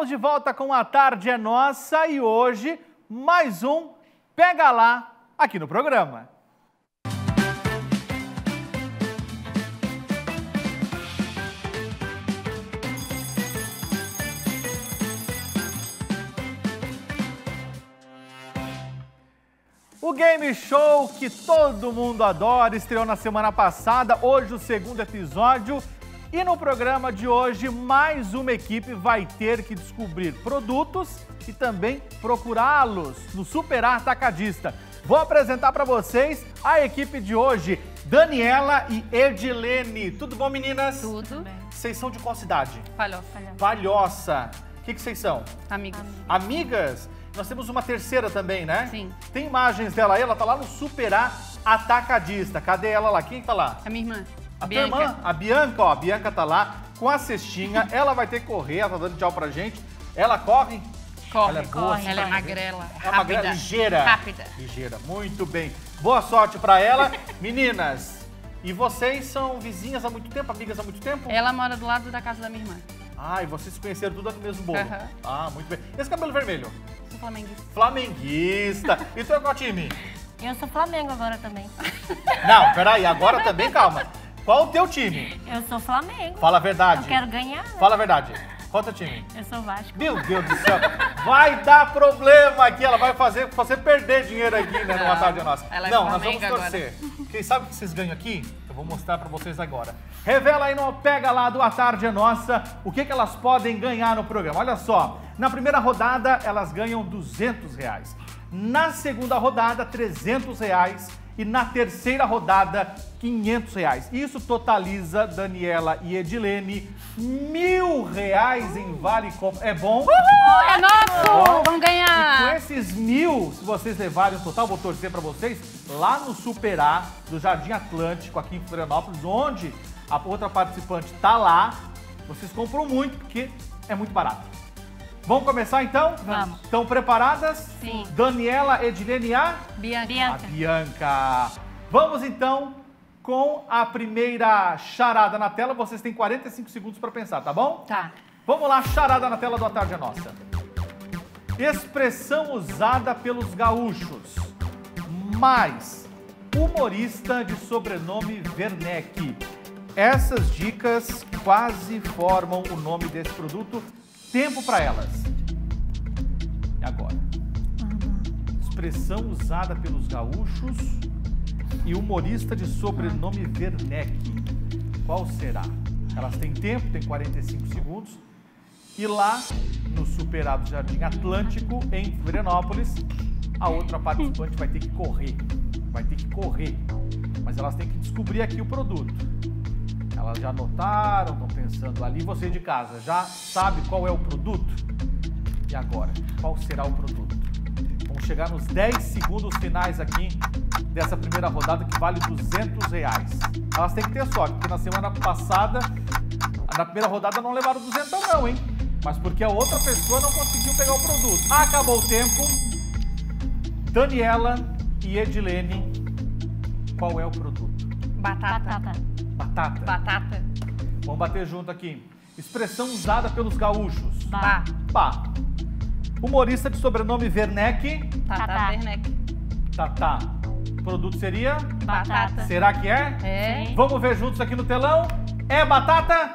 Estamos de volta com A Tarde é Nossa e hoje mais um Pega Lá aqui no programa. O game show que todo mundo adora estreou na semana passada, hoje o segundo episódio. E no programa de hoje, mais uma equipe vai ter que descobrir produtos e também procurá-los no Super Atacadista. Vou apresentar para vocês a equipe de hoje, Daniela e Edilene. Tudo bom, meninas? Tudo. Vocês são de qual cidade? Palhoça. Palhoça. O que vocês são? Amigas. Amigas? Nós temos uma terceira também, né? Sim. Tem imagens dela aí, ela tá lá no Super Atacadista. Cadê ela lá? Quem tá lá? A minha irmã. A tua irmã? A Bianca, ó. A Bianca tá lá com a cestinha. Ela vai ter que correr, ela tá dando tchau pra gente. Ela corre? Corre, ela é boa, corre. Ela é magrela. É magrela, ligeira. Rápida. Ligeira, muito bem. Boa sorte pra ela. Meninas, e vocês são vizinhas há muito tempo, amigas há muito tempo? Ela mora do lado da casa da minha irmã. Ah, e vocês se conheceram tudo aqui no mesmo bolo? Aham. Ah, muito bem. Esse cabelo vermelho? Sou flamenguista. Flamenguista. E tu é qual time? Eu sou Flamengo agora também. Não, peraí, agora também, calma. Qual o teu time? Eu sou Flamengo. Fala a verdade. Eu quero ganhar, né? Fala a verdade. Qual o teu time? Eu sou Vasco. Meu Deus do céu. Vai dar problema aqui. Ela vai fazer você perder dinheiro aqui, né, numa tarde nossa. Ela é Não, nós Flamengo vamos torcer. Quem sabe o que vocês ganham aqui? Eu vou mostrar pra vocês agora. Revela aí no Pega Lá do A Tarde é Nossa o que elas podem ganhar no programa. Olha só, na primeira rodada elas ganham R$200. Na segunda rodada, R$300. E na terceira rodada, R$500. Isso totaliza, Daniela e Edilene, R$1.000 em Vale Compra. É bom? É nosso! Vamos E com ganhar! esses 1.000, se vocês levarem o total, vou torcer pra vocês, lá no Super A do Jardim Atlântico, aqui em Florianópolis, onde a outra participante tá lá, vocês compram muito, porque é muito barato. Vamos começar então? Vamos. Estão preparadas? Sim. Daniela, Edilene e a Bianca. Bianca. Vamos então com a primeira charada na tela. Vocês têm 45 segundos para pensar, tá bom? Tá. Vamos lá, charada na tela do A Tarde é Nossa. Expressão usada pelos gaúchos, mais humorista de sobrenome Werneck. Essas dicas quase formam o nome desse produto. Tempo para elas. E agora? Expressão usada pelos gaúchos e humorista de sobrenome Werneck. Qual será? Elas têm tempo, tem 45 segundos. E lá no Super A do Jardim Atlântico, em Florianópolis, a outra participante vai ter que correr. Vai ter que correr. Mas elas têm que descobrir aqui o produto. Elas já anotaram, estão pensando ali. Você de casa já sabe qual é o produto? E agora? Qual será o produto? Vamos chegar nos 10 segundos finais aqui dessa primeira rodada que vale R$200. Elas têm que ter sorte, porque na semana passada, na primeira rodada não levaram 200 não, hein? Mas porque a outra pessoa não conseguiu pegar o produto. Acabou o tempo. Daniela e Edilene, qual é o produto? Batata. Batata. Batata. Vamos bater junto aqui. Expressão usada pelos gaúchos. Bah. Bah. Humorista de sobrenome Werneck. Tata Werneck. Tatá. O produto seria? Batata. Será que é? É. Sim. Vamos ver juntos aqui no telão. É batata?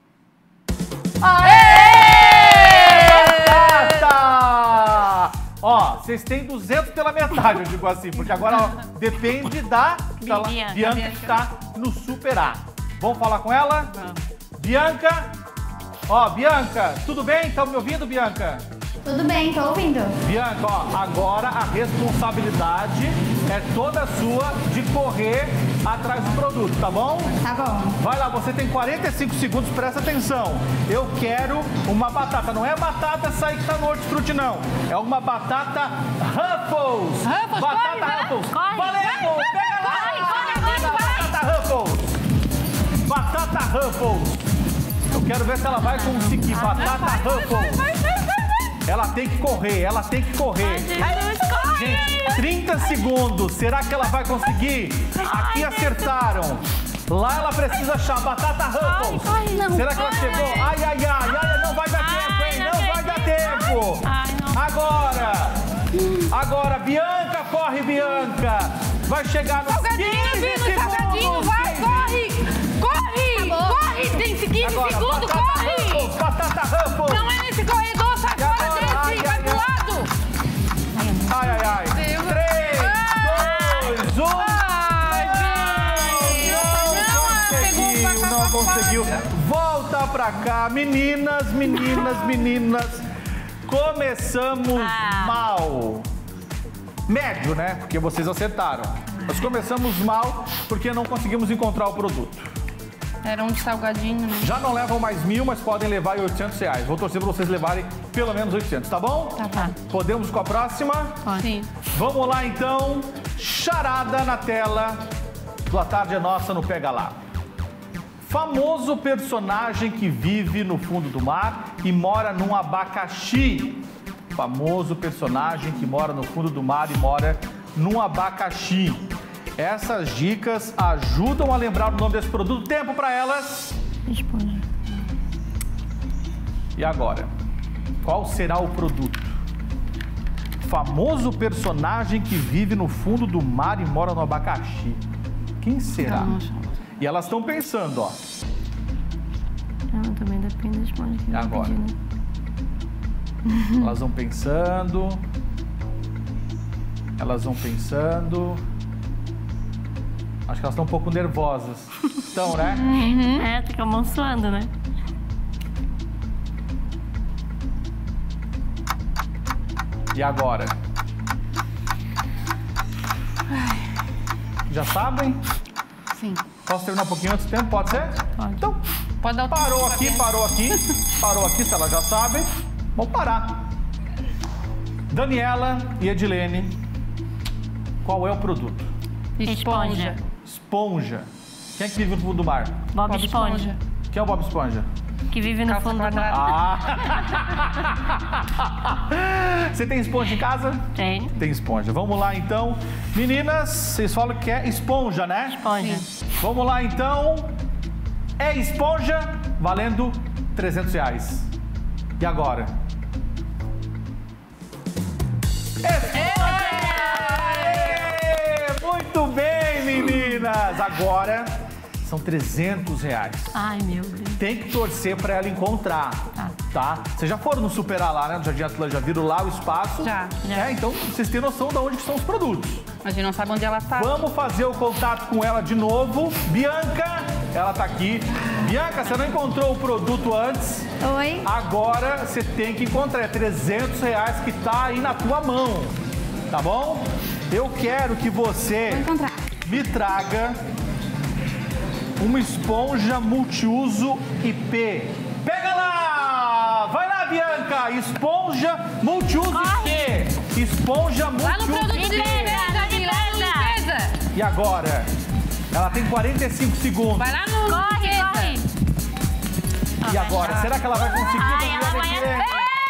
Batata! Ó, vocês têm 200 pela metade, eu digo assim, porque agora ó, depende da Bianca. Bianca que está no Super A. Vamos falar com ela? Vamos. Bianca, ó, Bianca, tudo bem? Estão me ouvindo, Bianca? Tudo bem, tô ouvindo. Bianca, ó, agora a responsabilidade é toda sua de correr atrás do produto, tá bom? Tá bom. Vai lá, você tem 45 segundos, presta atenção. Eu quero uma batata, não é batata essa aí que tá no hortifruti, não. É uma batata Ruffles. Ruffles, batata corre, vai. Ruffles. Corre, Valeu, pega lá. Batata Ruffles. Batata Ruffles. Eu quero ver se ela vai conseguir. Batata Ruffles. Ela tem que correr, ela tem que correr. Gente, 30 segundos. Será que ela vai conseguir? Aqui acertaram. Lá ela precisa achar batata Ruffles. Ai, não Será que ela vai. chegou? Ai, ai, ai, ai, não vai dar tempo, hein? Não vai dar tempo. Ai, não. Agora, Bianca, corre, Bianca. Vai chegar nos 15 segundos. Salgadinho, vai, corre! Corre! Acabou. Corre! Tem 15 Agora, segundos, batata corre! Ruffles, batata Ruffles. Não é nesse corredor, sai E fora agora? desse, Ai, vai ai, pro ai. lado! Ai, ai, ai. Deus. 3, 2, 1. Não conseguiu. Volta pra cá, meninas. Começamos mal. Médio, né? Porque vocês acertaram. Nós começamos mal porque não conseguimos encontrar o produto. Era um de salgadinho, né? Já não levam mais 1.000, mas podem levar R$800. Vou torcer pra vocês levarem pelo menos 800, tá bom? Tá. Podemos com a próxima? Sim. Vamos lá, então. Charada na tela do A Tarde é Nossa no Pega Lá. Famoso personagem que vive no fundo do mar e mora num abacaxi. Famoso personagem que mora no fundo do mar e mora num abacaxi. Essas dicas ajudam a lembrar o nome desse produto. Tempo para elas. Esponja. E agora? Qual será o produto? Famoso personagem que vive no fundo do mar e mora no abacaxi. Quem será? E elas estão pensando, ó. Não, também depende da esponja que E vai agora? pedir, né? Elas vão pensando. Acho que elas estão um pouco nervosas. Estão, né? É, fica a mão suando, né? E agora? Já sabem? Sim. Posso terminar um pouquinho antes do tempo? Pode ser? Pode. Então, Pode dar o tempo parou pra aqui, ver. parou aqui, se elas já sabem. Vamos parar. Daniela e Edilene, qual é o produto? Esponja. Esponja. Quem é que vive no fundo do mar? Bob Esponja. Quem é o Bob Esponja? Que vive no Calça fundo do quadrada. mar. Você tem esponja em casa? Tem. Tem esponja. Vamos lá, então. Meninas, vocês falam que é esponja, né? Esponja. Vamos lá, então. É esponja, valendo R$300. E agora? Esponja! Muito bem, meninas! Agora são R$300. Ai, meu Deus. Tem que torcer pra ela encontrar, tá? Vocês já foram no Superar lá, né? No Jardim Atlântico, já viram lá o espaço? Já. É, então vocês têm noção de onde que são os produtos. A gente não sabe onde ela tá. Vamos fazer o contato com ela de novo. Bianca, ela tá aqui. Bianca, você não encontrou o produto antes. Oi. Agora você tem que encontrar. É R$300 que tá aí na tua mão. Tá bom? Eu quero que você Vou encontrar. me traga uma esponja multiuso IP. Pega lá! Vai lá, Bianca! Esponja multiuso IP. Esponja Lá no multiuso produto de IP. limpeza, de limpeza. E agora? Ela tem 45 segundos. Vai lá no Corre, limpeza. corre. E agora? Será que ela vai conseguir? Ai, ela vai Daniela?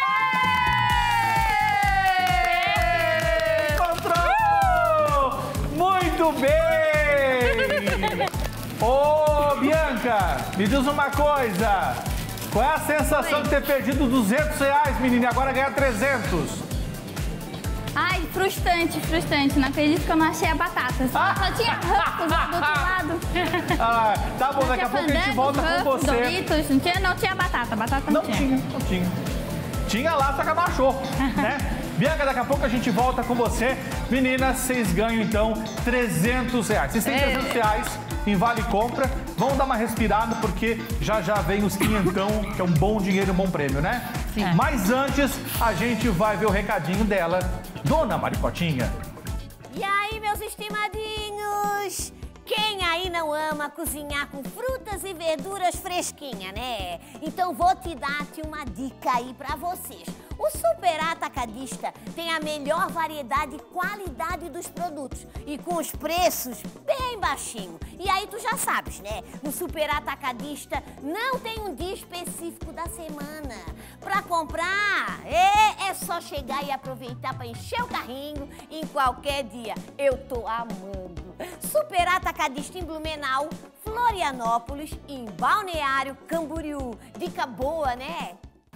Encontrou! Muito bem! Ô, Bianca, me diz uma coisa. Qual é a sensação de ter perdido R$200, menina, e agora ganhar 300? Ai, frustrante. Não acredito que eu não achei a batata. Só tinha Ruffles do outro lado. Ah, tá bom, daqui a pouco a gente volta com Ruffles, você. Doritos. Não tinha batata. Batata Não tinha. Tinha lá, só que abaixou, né? Bianca, daqui a pouco a gente volta com você. Meninas, vocês ganham, então, R$300. Vocês têm R$300 em Vale Compra. Vamos dar uma respirada, porque já vem os quinhentão, que é um bom dinheiro, um bom prêmio, né? Sim. Mas antes, a gente vai ver o recadinho dela, Dona Maricotinha. E aí, meus estimadinhos? Quem aí não ama cozinhar com frutas e verduras fresquinha, né? Então vou te dar uma dica aí pra vocês. O Super Atacadista tem a melhor variedade e qualidade dos produtos e com os preços bem baixinho. E aí tu já sabes, né? No Super Atacadista não tem um dia específico da semana. Pra comprar, é só chegar e aproveitar pra encher o carrinho em qualquer dia. Eu tô amando. Super Atacadista em Blumenau, Florianópolis e em Balneário Camboriú. Dica boa, né?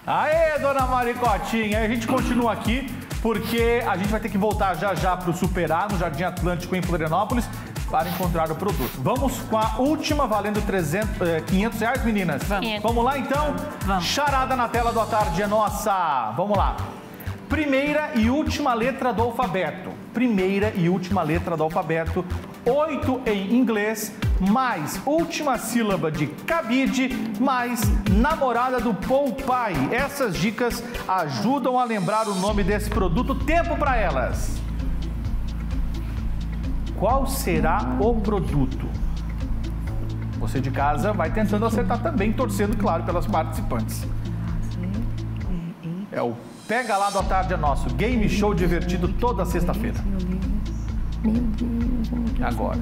Aê, dona Maricotinha. A gente continua aqui porque a gente vai ter que voltar já já para o Super A, no Jardim Atlântico, em Florianópolis, para encontrar o produto. Vamos com a última, valendo R$500, meninas? Vamos lá, então? Vamos. Charada na tela do A Tarde é Nossa. Vamos lá. Primeira e última letra do alfabeto. Primeira e última letra do alfabeto. 8 em inglês, mais última sílaba de cabide, mais namorada do Popeye. Essas dicas ajudam a lembrar o nome desse produto. Tempo para elas. Qual será o produto? Você de casa vai tentando acertar também, torcendo, claro, pelas participantes. É o Pega Lá do A Tarde é Nosso. Game show divertido toda sexta-feira. Meu Deus, eu não quero Agora.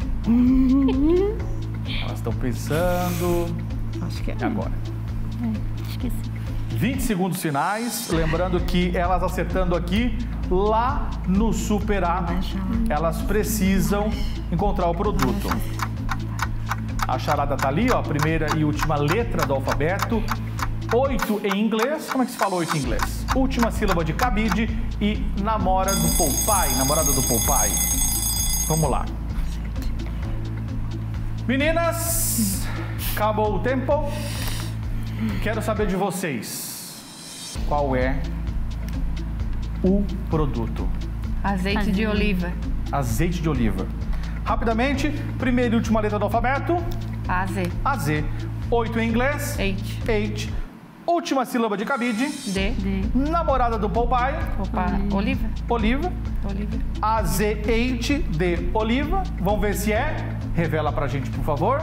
Elas estão pensando. Acho que é. Agora. Esqueci. 20 segundos finais. Lembrando que elas acertando aqui, lá no Super A, elas precisam encontrar o produto. A charada tá ali, ó. Primeira e última letra do alfabeto. 8 em inglês. Como é que se fala 8 em inglês? Última sílaba de cabide e namora do Popeye. Namorada do Popeye. Vamos lá. Meninas, acabou o tempo. Quero saber de vocês. Qual é o produto? Azeite de oliva. Azeite de oliva. Rapidamente, primeira e última letra do alfabeto. AZ. AZ. 8 em inglês. H. Última sílaba de cabide. D. Namorada do Popeye. Opa. Oliva. Oliva. Oliva. AZH de oliva. Vamos ver se é. Revela pra gente, por favor.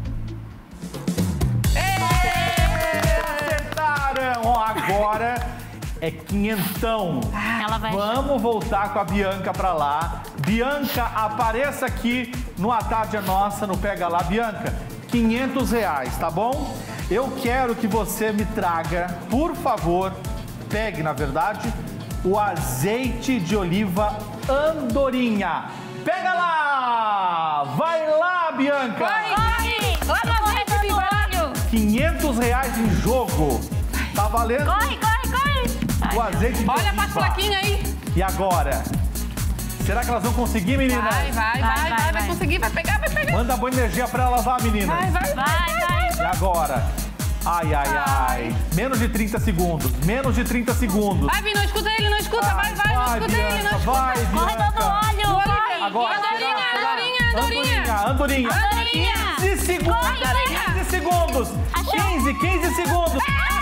Acertaram! Ó, agora é quinhentão. Ela vai. Vamos voltar com a Bianca pra lá. Bianca, apareça aqui no A Tarde é Nossa, no Pega Lá. Bianca, R$500, tá bom? Eu quero que você me traga, por favor, pegue, na verdade, o azeite de oliva Andorinha. Pega lá! Vai lá, Bianca! Corre! Lá no azeite de banho! R$500 em jogo. Tá valendo Corre! o azeite de Olha oliva. pra plaquinha aí! E agora? Será que elas vão conseguir, meninas? Vai conseguir, vai pegar. Manda boa energia pra elas lá, meninas. Vai. E agora? Ai. Menos de 30 segundos. Vai, Vi, não escuta ele, não escuta. Vai, não escuta ele, não escuta. Vai, Corre, Bianca. todo olho! Vai! Agora. Andorinha. 15 segundos. Andorinha. 15 segundos. 15 segundos.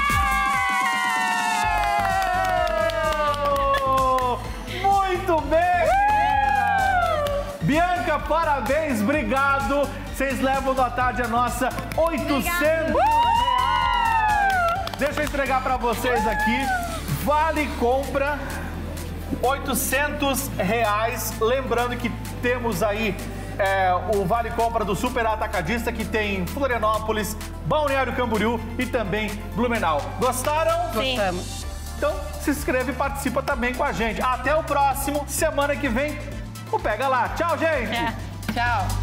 Muito bem, meninas. Bianca, parabéns, obrigado. Vocês levam da tarde a nossa R$800. Deixa eu entregar para vocês aqui. Vale compra R$800. Lembrando que temos aí o Vale Compra do Super Atacadista, que tem Florianópolis, Balneário Camboriú e também Blumenau. Gostaram? Sim. Gostamos. Então se inscreve e participa também com a gente. Até o próximo, semana que vem, o Pega Lá. Tchau, gente! Tchau.